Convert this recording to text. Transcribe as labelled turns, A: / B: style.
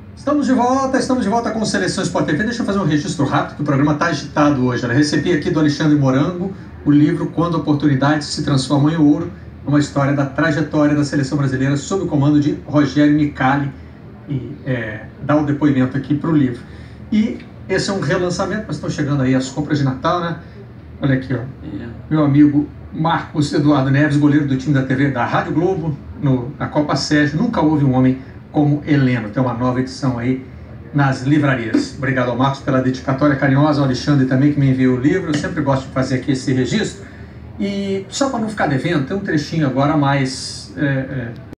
A: Estamos de volta com o Seleção Sport TV. Deixa eu fazer um registro rápido, que o programa está agitado hoje. Eu recebi aqui do Alexandre Morango o livro Quando Oportunidades se Transformam em Ouro, uma história da trajetória da seleção brasileira sob o comando de Rogério Micali, e dá um depoimento aqui para o livro. E esse é um relançamento, mas estão chegando aí as compras de Natal, né? Olha aqui, ó. Meu amigo Marcos Eduardo Neves, goleiro do time da TV da Rádio Globo, na Copa Sérgio. Nunca houve um homem como Heleno. Tem uma nova edição aí nas livrarias. Obrigado ao Marcos pela dedicatória carinhosa, ao Alexandre também que me enviou o livro. Eu sempre gosto de fazer aqui esse registro. E só para não ficar devendo, tem um trechinho agora mais